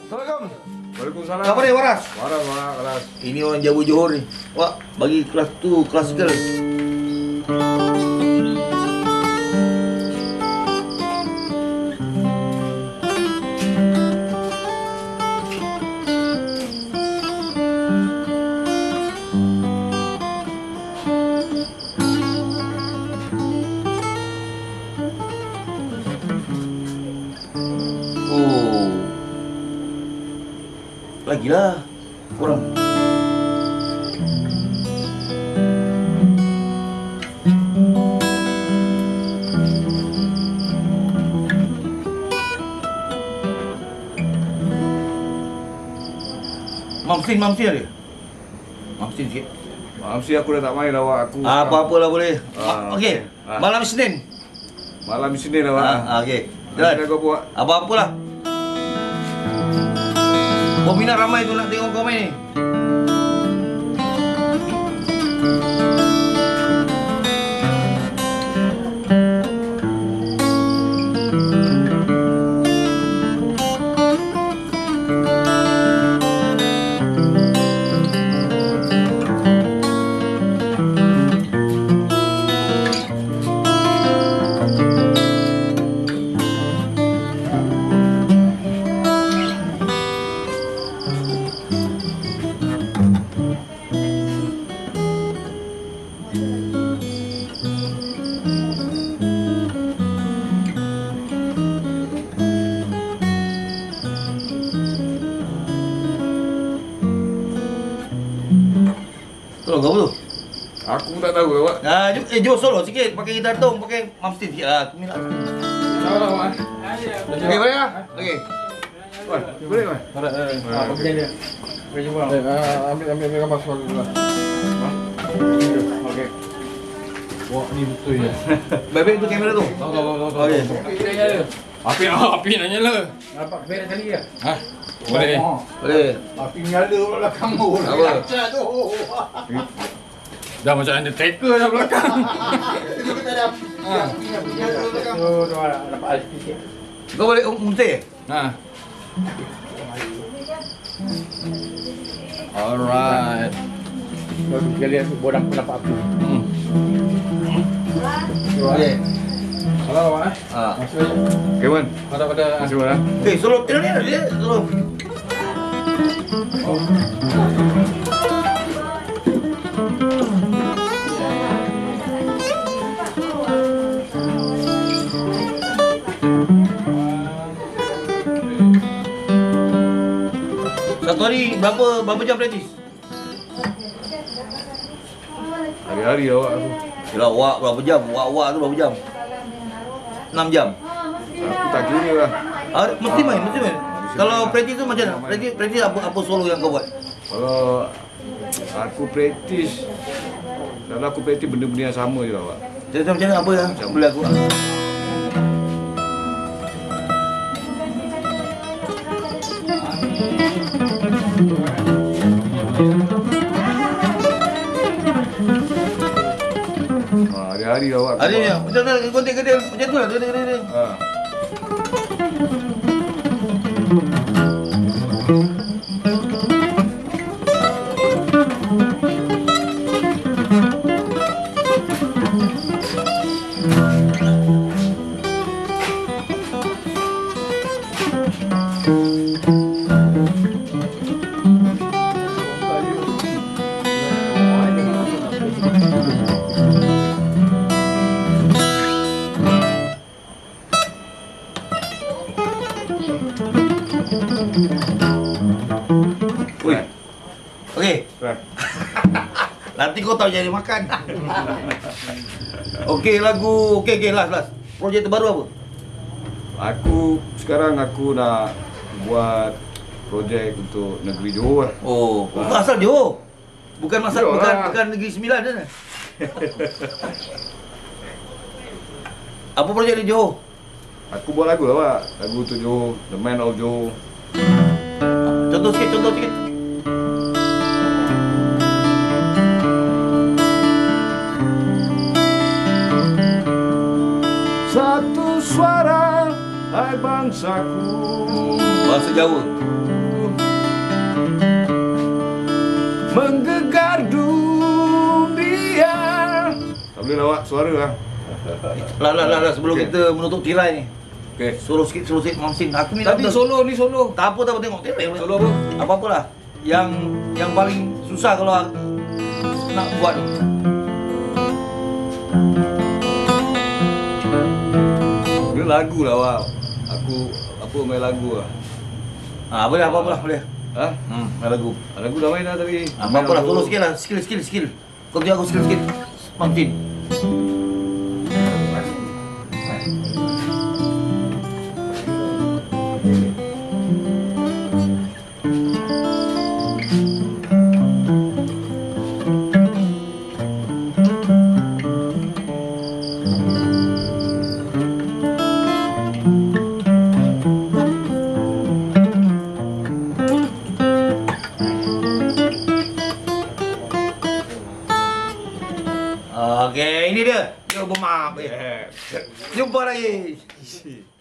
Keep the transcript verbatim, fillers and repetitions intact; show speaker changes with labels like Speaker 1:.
Speaker 1: Assalamualaikum.
Speaker 2: Waalaikumsalam.
Speaker 1: Apa ni Waras?
Speaker 2: Waras, waras, waras.
Speaker 1: Ini orang Jawa Johor ni. Wak, bagi kelas tu klasikal. Oh. Lagilah kurang. Mamsin, mamsin ada? Mamsin sikit.
Speaker 2: Maaf sih aku dah tak main awak. Aku
Speaker 1: Apa-apalah boleh.
Speaker 2: Ah,
Speaker 1: Okey.
Speaker 2: ah.
Speaker 1: Malam Isnin.
Speaker 2: malam di sini awak.
Speaker 1: Ah, okey.
Speaker 2: Dah
Speaker 1: Jalan.
Speaker 2: kau buat.
Speaker 1: Apa-apalah. Peminat ramai tu nak tengok kau main ni. Tolong kau tu.
Speaker 2: Aku tak tahu awak.
Speaker 1: Ah, jom, eh, jom solo sikit. Pakai gitar tu, pakai mamsin sikit. Ah, aku minat.
Speaker 2: Salah awak.
Speaker 1: Okey, boleh ah? Okey.
Speaker 2: Wan, boleh wan.
Speaker 3: Ada, ada. Apa kerja dia? Kerja pulang. Ambil, ambil, ambil gambar soal dulu. Okey. Wah, ni betul ya.
Speaker 1: Baik-baik tu kamera tu.
Speaker 3: Tahu, tahu, tahu, tahu.
Speaker 1: Okey.
Speaker 3: Api, api nak nyala. Nampak kamera kali ya? Ha? Boleh.
Speaker 1: Boleh.
Speaker 4: Api nyala pula kamu.
Speaker 1: Apa?
Speaker 4: tu.
Speaker 3: Dah macam Undertaker dah belakang.
Speaker 4: Itu kita ada api nyala belakang.
Speaker 3: Tu, tu dapat alis sikit.
Speaker 1: Kau boleh umteh?
Speaker 3: Ha. Alright. Kalau kita lihat bodang pun dapat api. Hmm.
Speaker 1: Okey.
Speaker 3: Halo, Pak. Eh?
Speaker 1: Ah.
Speaker 3: Masuk.
Speaker 2: Okey wan.
Speaker 3: Pada pada.
Speaker 2: Masih wan.
Speaker 1: Eh, solo tengok ni dia solo. Satu hari berapa berapa jam praktis?
Speaker 2: Hari-hari awak aku.
Speaker 1: Yalah, wak berapa jam? Wak-wak tu berapa jam? enam jam.
Speaker 2: Aku tak kira lah.
Speaker 1: Ah, mesti main, mesti main. Kalau praktis tu macam mana? Praktis praktis apa apa solo yang kau buat?
Speaker 2: Kalau aku praktis, kalau aku praktis benda-benda yang sama je lah awak.
Speaker 1: Jadi macam mana apa yang boleh aku?
Speaker 2: Ha, hari-hari awak. aku
Speaker 1: Ada ni,
Speaker 2: buat.
Speaker 1: macam mana kontek-kontek macam tu lah, kontek-kontek.
Speaker 2: Ha.
Speaker 1: Ui. Okey.
Speaker 2: Right.
Speaker 1: Nanti kau tahu jadi makan. Okey, lagu. Okey, okey, last, last. Projek terbaru apa?
Speaker 2: Aku sekarang aku nak buat projek untuk negeri Johor lah.
Speaker 1: Oh, kau asal Johor. Bukan masal
Speaker 2: Johor
Speaker 1: bukan
Speaker 2: lah.
Speaker 1: bukan Negeri Sembilan sana. Apa projek di Johor?
Speaker 2: Aku buat lagu lah Pak. Lagu tu Johor, The Man of Johor.
Speaker 1: Contoh sikit, contoh sikit.
Speaker 2: Satu suara, hai bangsaku.
Speaker 1: Bahasa Jawa.
Speaker 2: Boleh lawak suara lah.
Speaker 1: Lah lah lah lah, sebelum
Speaker 2: Okey.
Speaker 1: kita menutup tirai ni.
Speaker 2: Okey.
Speaker 1: Solo sikit, solo sikit Mamsin. Aku ni
Speaker 2: Tadi
Speaker 1: tak-
Speaker 2: solo ni solo.
Speaker 1: Tak apa tak apa tengok tengok.
Speaker 2: Solo apa?
Speaker 1: Apa-apalah. Yang yang paling susah kalau nak buat tu.
Speaker 2: Dia lagu lah awak. Aku apa main lagu lah.
Speaker 1: Ah, boleh apa-apa lah boleh.
Speaker 2: Ha?
Speaker 1: Hmm, main lagu.
Speaker 2: Lagu dah main dah tadi.
Speaker 1: Apa-apa lah, solo sikit lah. Skill, skill, skill. Kau tunjuk aku skill sikit. Mamsin. Okey, ini dia. Yo, bermaaf.
Speaker 2: Yeah.
Speaker 1: Jumpa lagi.